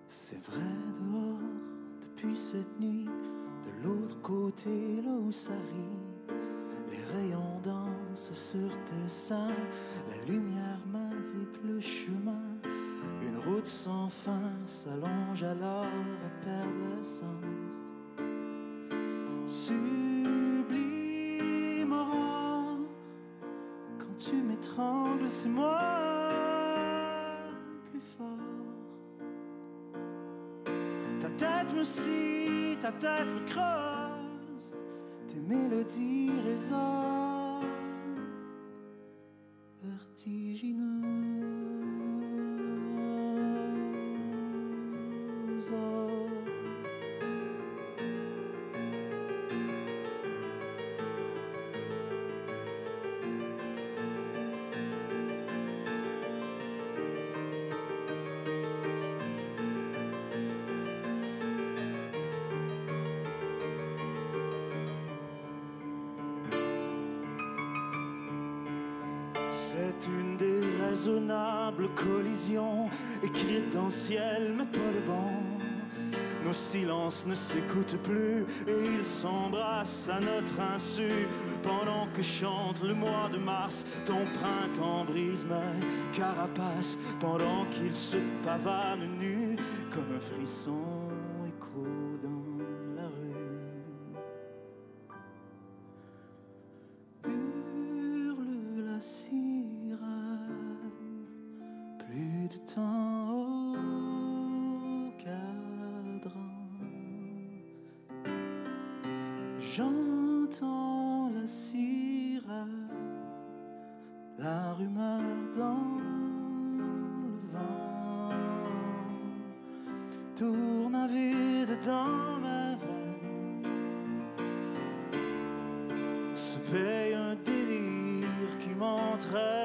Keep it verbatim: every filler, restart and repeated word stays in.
C'est vrai dehors, depuis cette nuit, de l'autre côté, là où ça rit, les rayons dansent sur tes seins, la lumière m'indique le chemin, une route sans fin s'allonge alors à perdre le sens. Sublime aurore, quand tu m'étrangles, c'est moi plus fort. Ta tête me scie, ta tête me creuse, tes mélodies résonnent, vertigineuses. C'est une déraisonnable collision écrite dans le ciel mais pas de bon. Nos silences ne s'écoutent plus et ils s'embrassent à notre insu. Pendant que chante le mois de mars, ton printemps brise mes carapaces. Pendant qu'il se pavane nu comme un frisson écho dans la rue. Hurle la sirène, plus de temps au cadran. J'entends la sirène, la rumeur dans le vent, tourne à vide dans ma veine. Se paye un délire qui m'entraîne